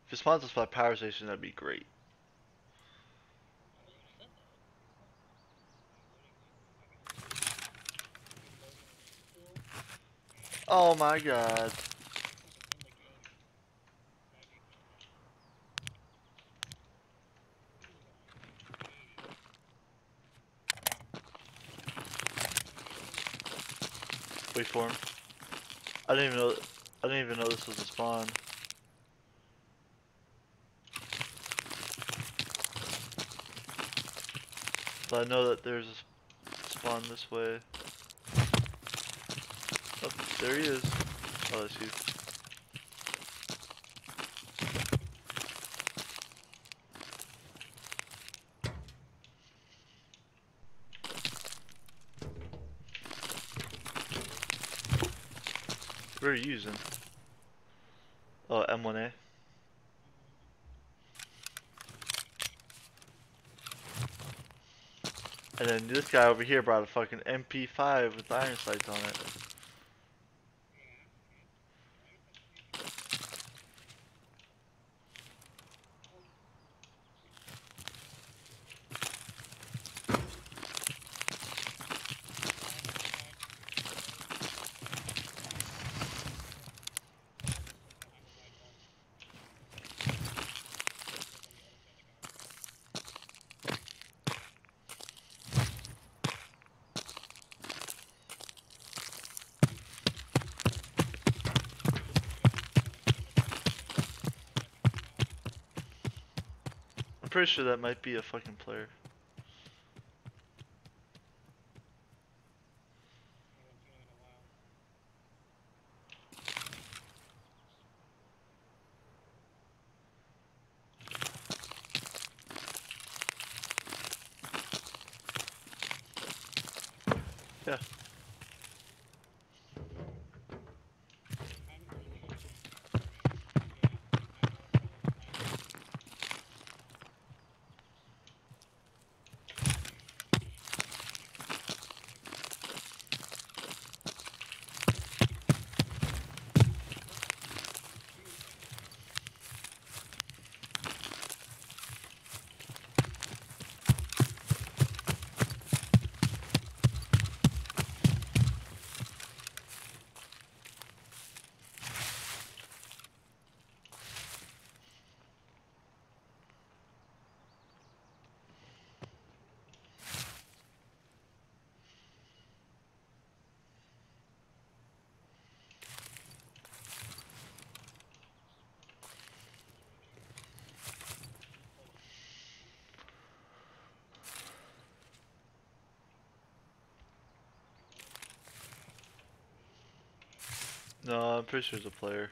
If it spawns us by power station, that'd be great. Oh my god. Wait for him. I didn't even know. I didn't even know this was a spawn. But I know that there's a spawn this way. Oh, there he is. Oh, that's you. What are you using? Oh, M1A. And then this guy over here brought a fucking MP5 with iron sights on it. I'm pretty sure that might be a fucking player. Yeah. No, I'm pretty sure it's a player.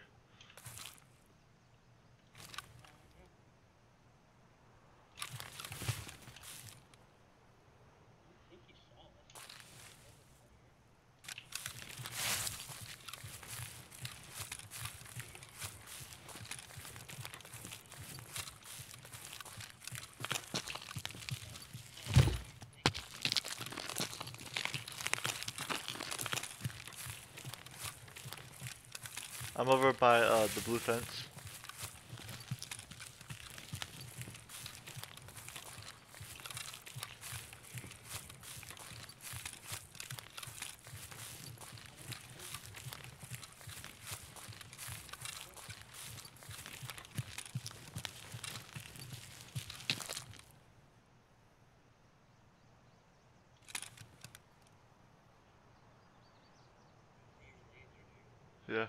I'm over by the blue fence. Yeah.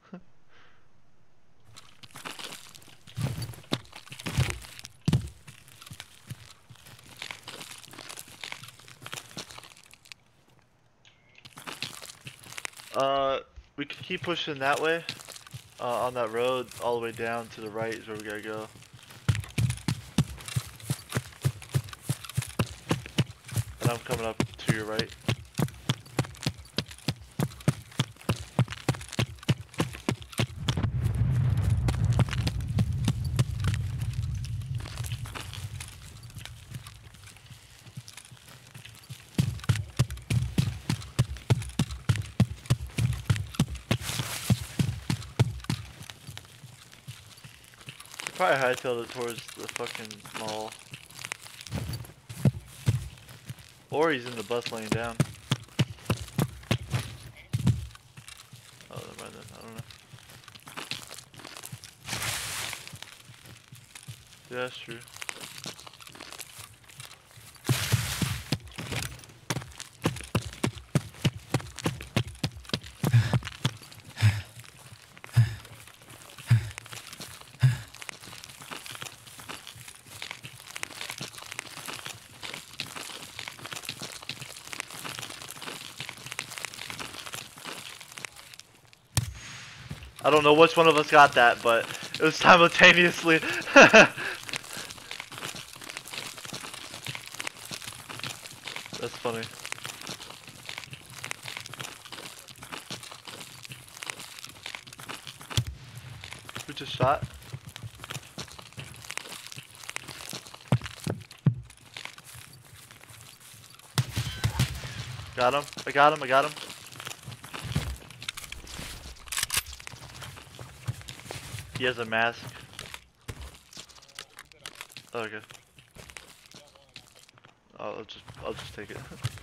Uh, we could keep pushing that way. On that road, all the way down to the right is where we gotta go. And I'm coming up to your right. Probably hightailed it towards the fucking mall. Or he's in the bus laying down. Oh, never mind then. I don't know. Yeah, that's true. I don't know which one of us got that, but it was simultaneously. That's funny. Who just shot? Got him. I got him. I got him. He has a mask. Oh, okay. I'll just take it.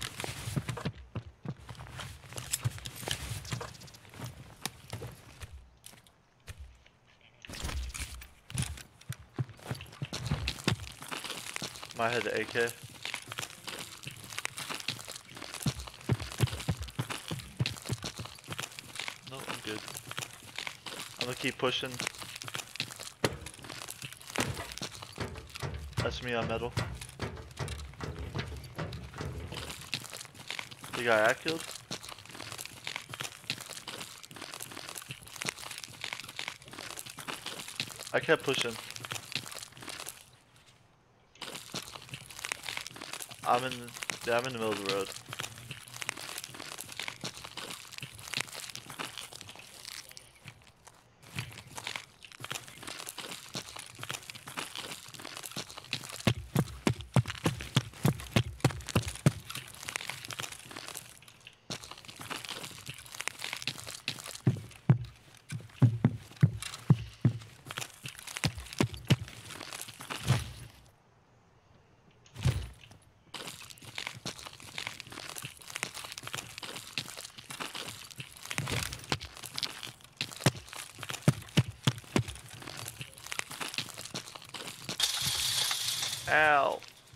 Might have the AK. No, I'm good. I'm gonna keep pushing. That's me on metal. The guy I killed? I kept pushing. I'm in the middle of the road. Ow.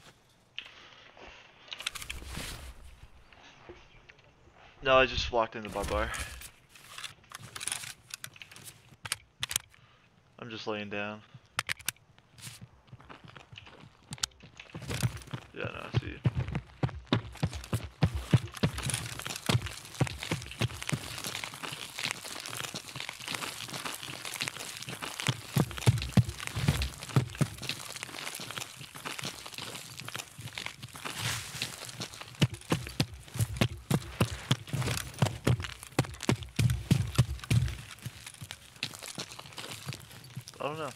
No, I just walked into my bar. I'm just laying down. Yeah, no, I see you. I don't know.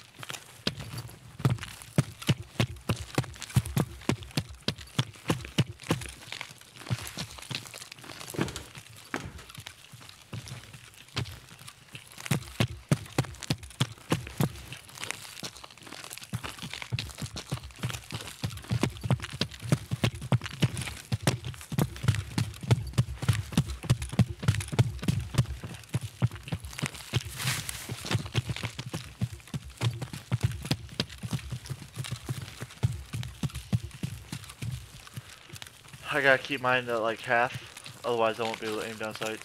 I gotta keep mine at like half, otherwise I won't be able to aim down sights.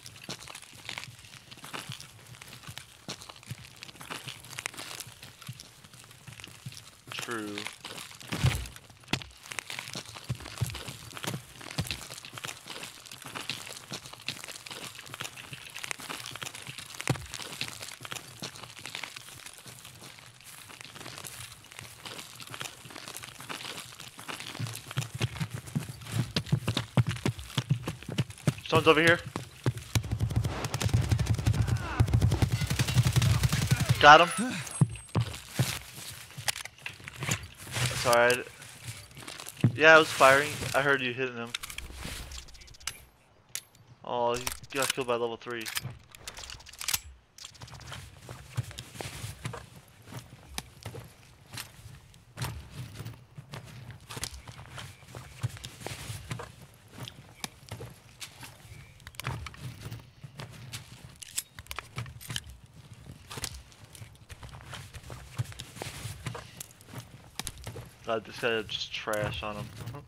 True. Someone's over here. Got him. Sorry. Yeah, I was firing. I heard you hitting him. Oh, he got killed by level 3. God, this guy had just trash on him.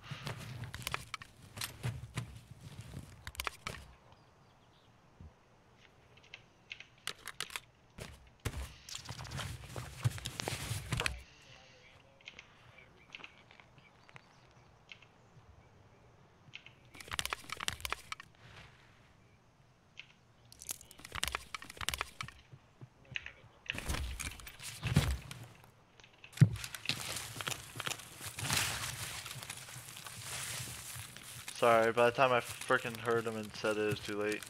Sorry, by the time I freaking heard him and said it was too late.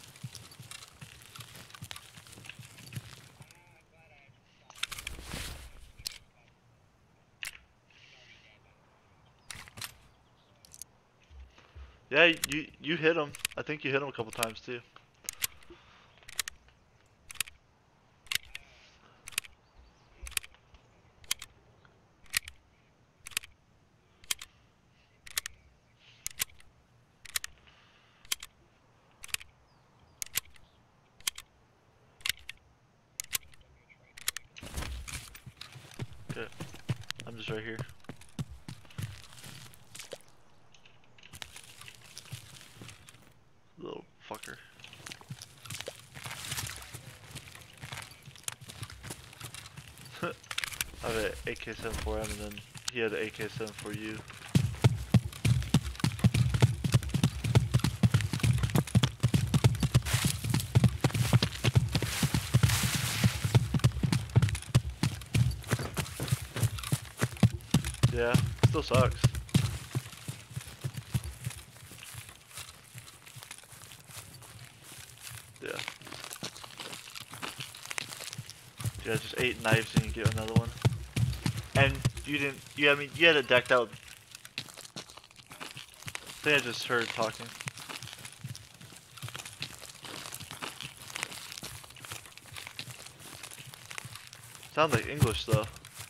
Yeah, you hit him. I think you hit him a couple times too. Okay, I'm just right here. Little fucker. I have an AK-7 for him, and then he had an AK-7 for you. Yeah, still sucks. Yeah. Yeah, just 8 knives and you get another one. And you didn't, I mean, you had it decked out. I think I just heard talking. Sounds like English though.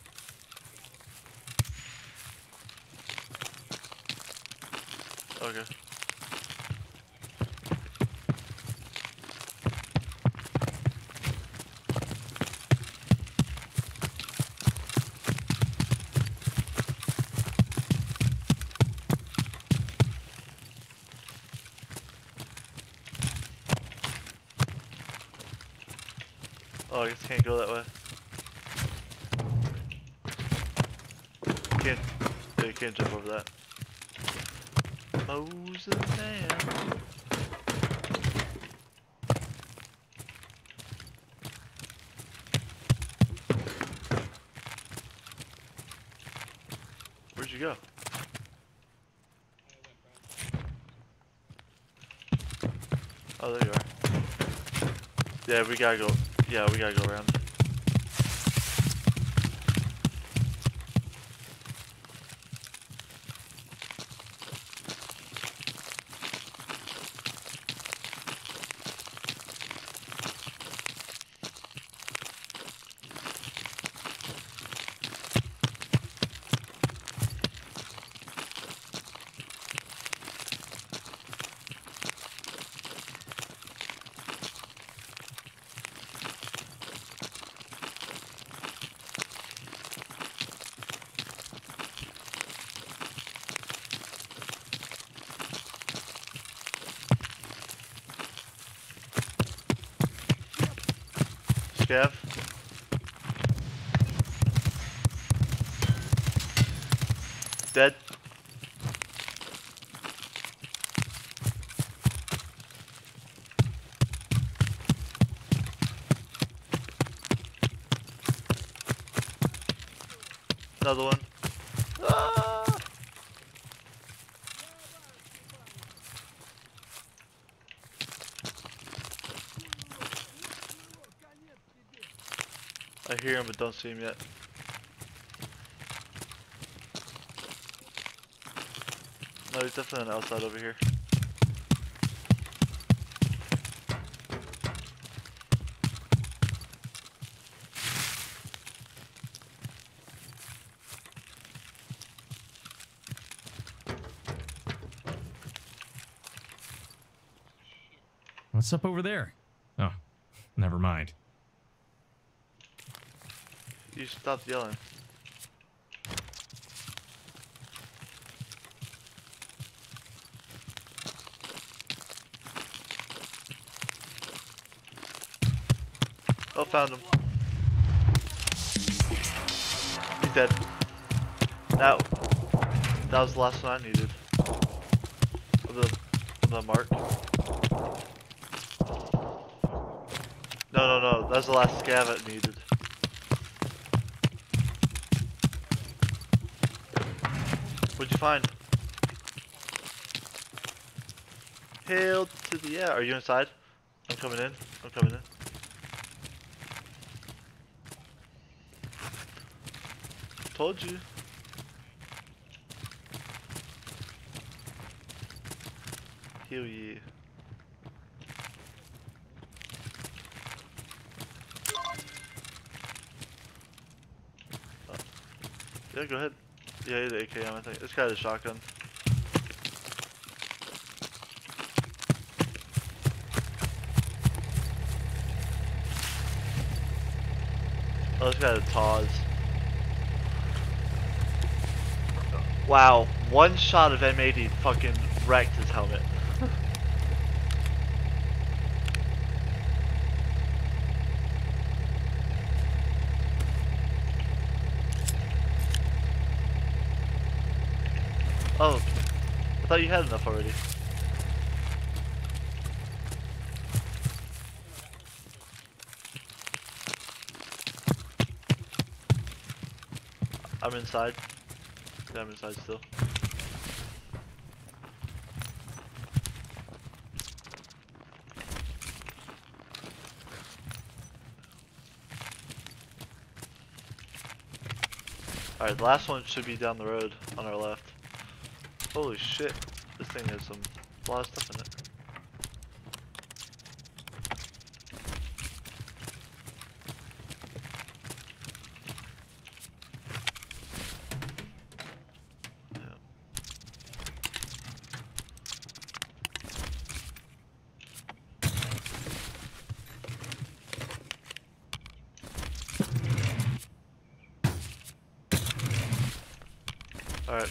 Okay. Oh, I guess I can't go that way. You can't, yeah, you can't jump over that. Moses man. Where'd you go? Oh, there you are. Yeah, we gotta go. Yeah, we gotta go around. Scav? Dead? Another one. Ah! I hear him but don't see him yet. No, he's definitely on the outside over here. What's up over there? Oh, never mind. You stopped yelling. Oh, found him. He's dead. That was the last one I needed. The mark. No. That's the last scav I needed. What'd you find? Hail to the yeah. Are you inside? I'm coming in. I'm coming in. Told you. Hell yeah. Yeah, go ahead. Yeah, the AKM, I think. This guy has a shotgun. Oh, this guy has Taz. Wow, one shot of M80 fucking wrecked his helmet. Oh, I thought you had enough already. I'm inside. Yeah, I'm inside still. Alright, the last one should be down the road on our left. Holy shit, this thing has a lot of stuff in it. Alright.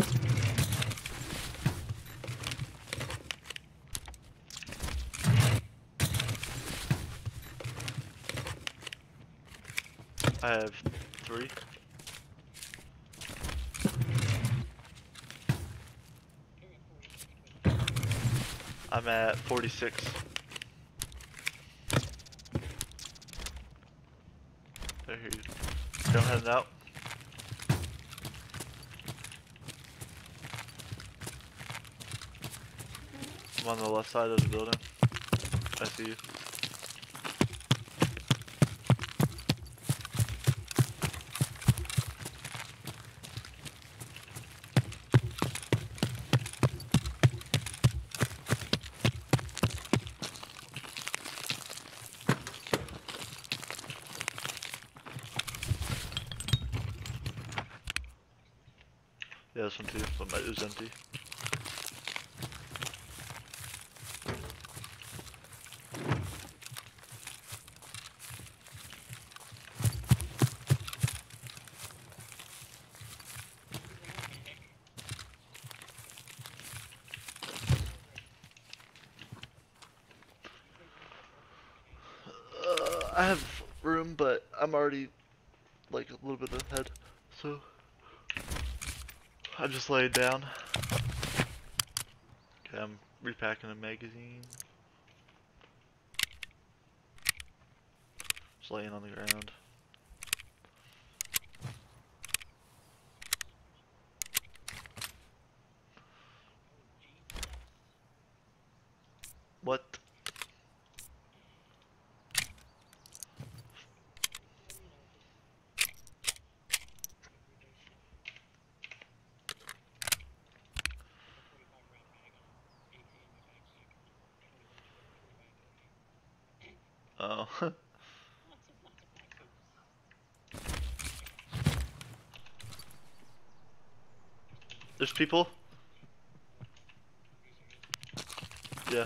I have 3. I'm at 46. There you go. I'm heading out. I'm on the left side of the building. I see you. Yeah, this one too, but it was empty. I have room, but I'm already like a little bit ahead, so I just laid down. Okay, I'm repacking a magazine. Just laying on the ground. What? Oh. There's people? Yeah.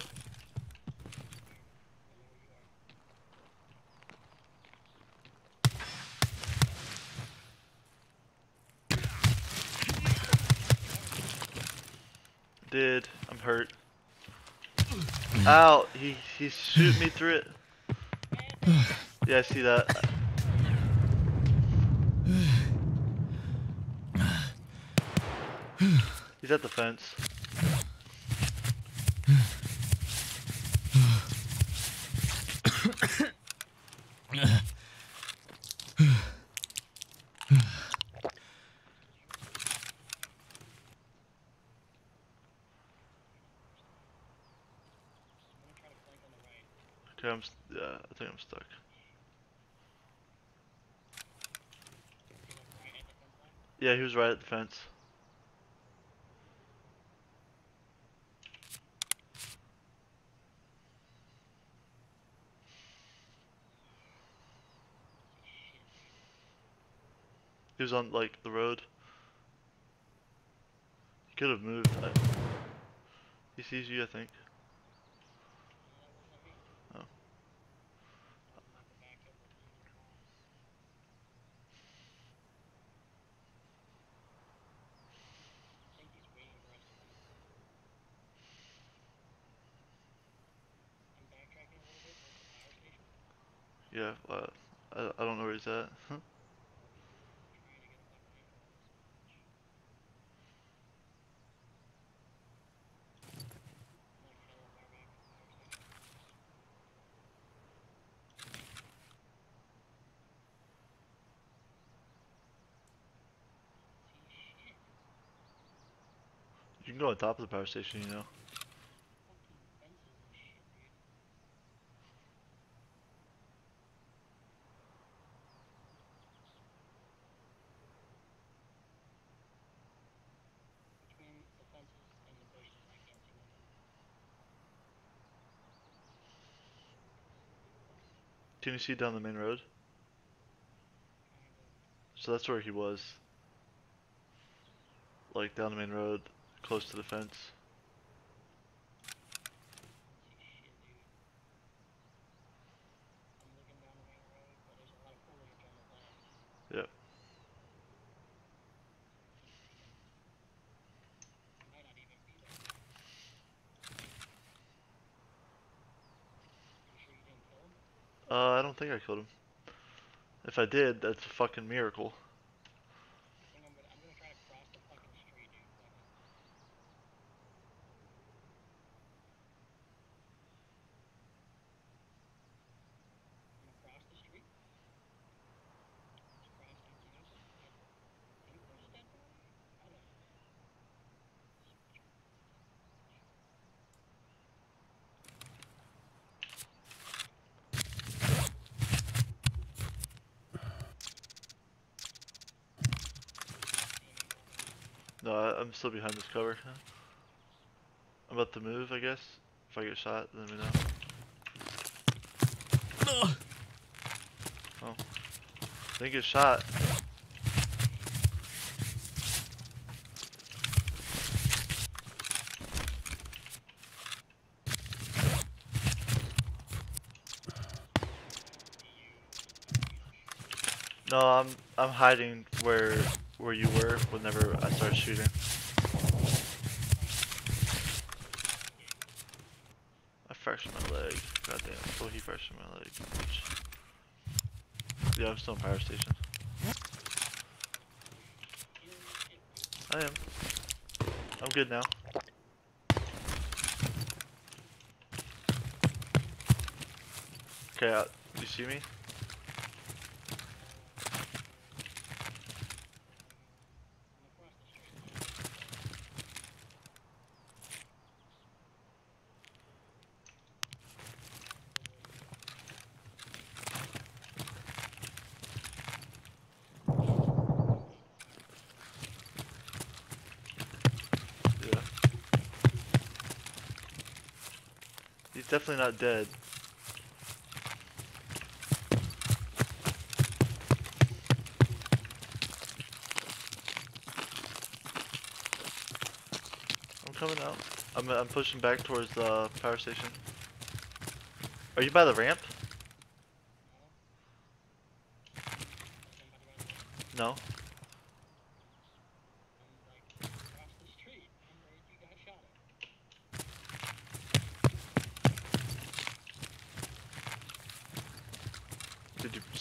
Did. I'm hurt. Ow, he's shooting me through it. Yeah, I see that. He's at the fence. Okay, yeah, I think I'm stuck. Yeah, he was right at the fence. He was on, like, the road. He could have moved. He sees you, I think. Oh. Yeah, I don't know where he's at. You can go on top of the power station, you know. Can you see down the main road? So that's where he was. Like, down the main road, close to the fence. Yep. I don't think I killed him. If I did, that's a fucking miracle. No, I'm still behind this cover. I'm about to move, I guess. If I get shot, let me know. Oh. Didn't get shot. No, I'm hiding where you were whenever I started shooting. I fractured my leg. Goddamn. Oh, he fractured my leg. Yeah, I'm still in power station. I am. I'm good now. Okay, you see me? Yeah. He's definitely not dead. I'm coming out. I'm pushing back towards the power station. Are you by the ramp? No.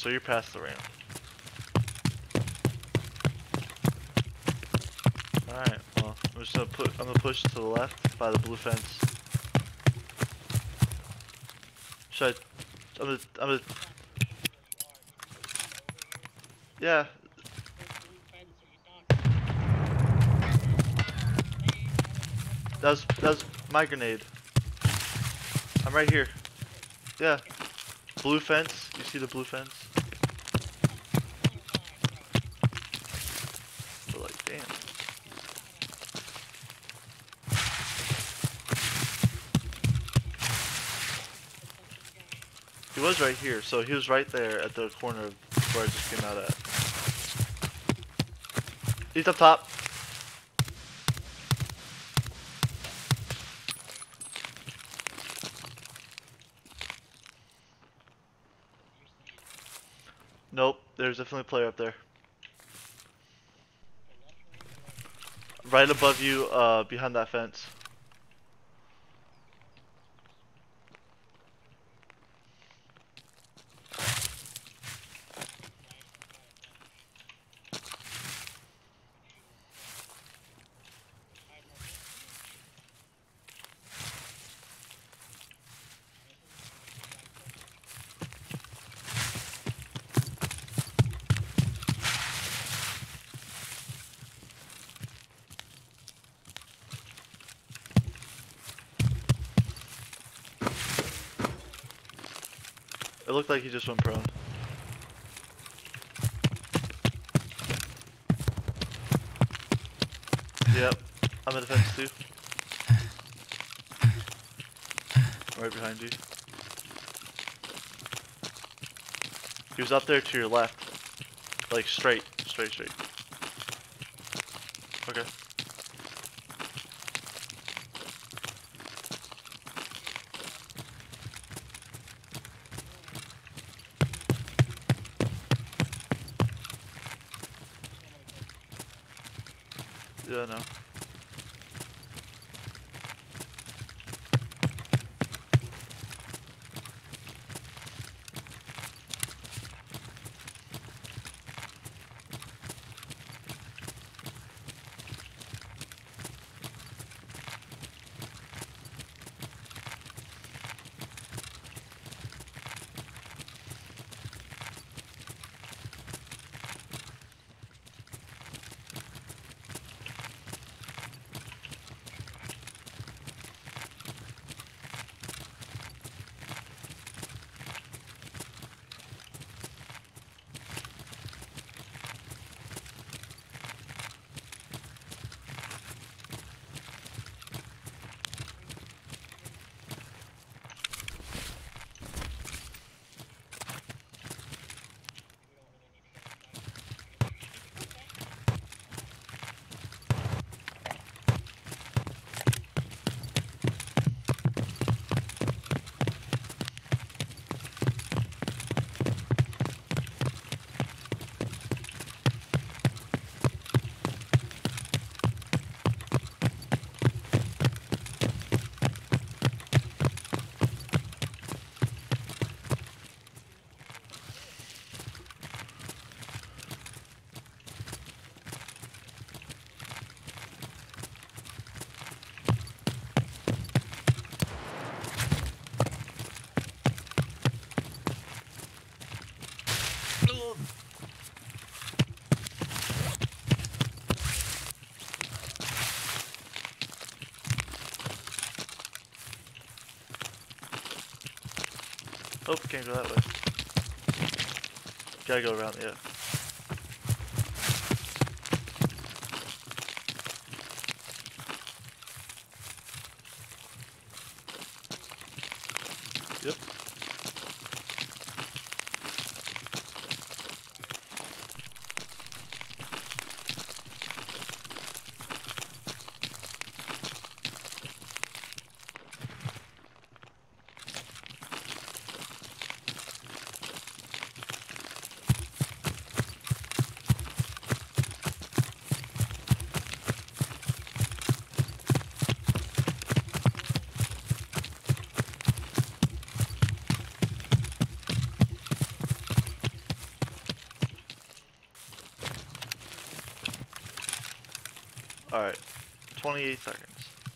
so you're past the ramp. Alright, well, I'm gonna push to the left by the blue fence. Should I'm gonna, yeah. That was my grenade. I'm right here. Yeah. Blue fence, you see the blue fence? But like, damn. He was right here, so he was right there at the corner of where I just came out at. He's up top. Nope, there's definitely a player up there. Right above you, behind that fence. It looked like he just went prone. Yep, I'm at the fence too. Right behind you. He was up there to your left. Like straight. Okay. Yeah, no. Oh, can't go that way. Gotta go around, yeah. Yep. Alright. 28 seconds.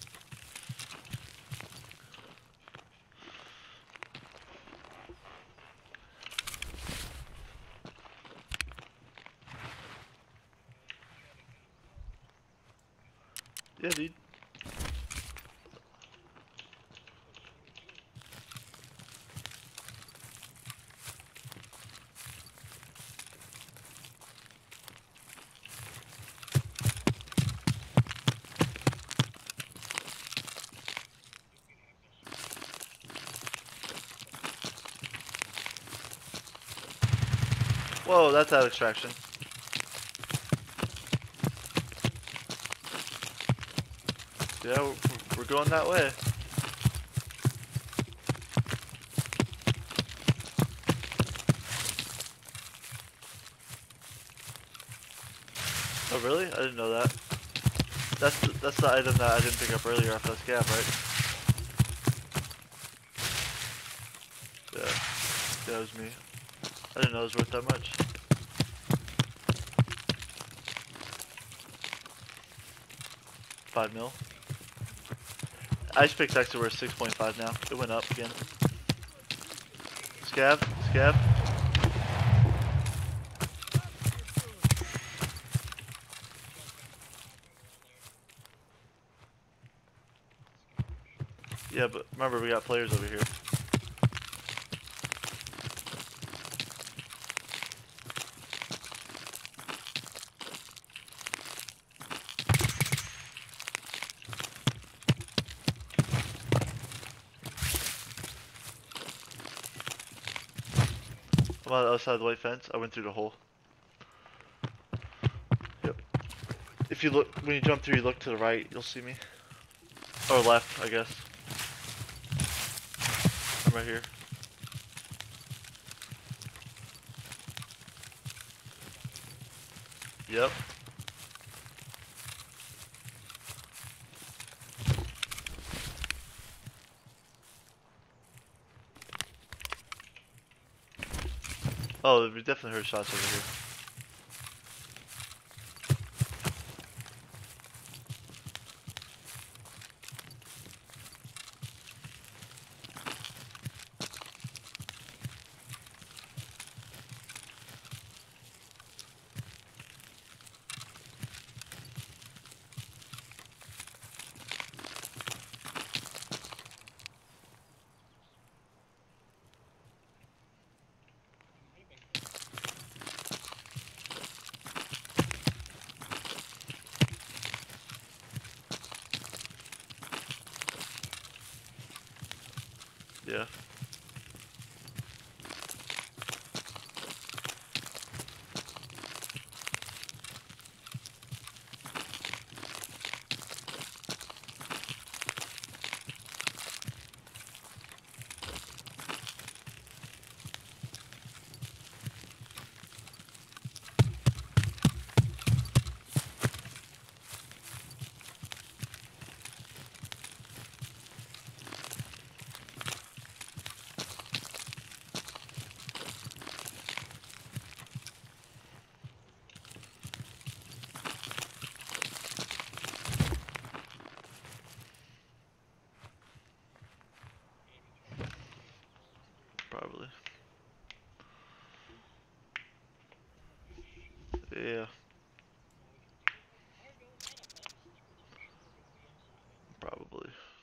Yeah, dude. Whoa, that's out of extraction. Yeah, we're going that way. Oh really? I didn't know that. That's the item that I didn't pick up earlier off that scab, right? Yeah, that was me. I didn't know it was worth that much. $5 mil. Ice picks actually worth 6.5 now. It went up again. Scab, scab. Yeah, but remember we got players over here. I'm on the other side of the white fence. I went through the hole. Yep. If you look, when you jump through, you look to the right, you'll see me. Or left, I guess. I'm right here. Yep. Oh, we definitely heard shots over here. Yeah. Probably. Yeah. Probably.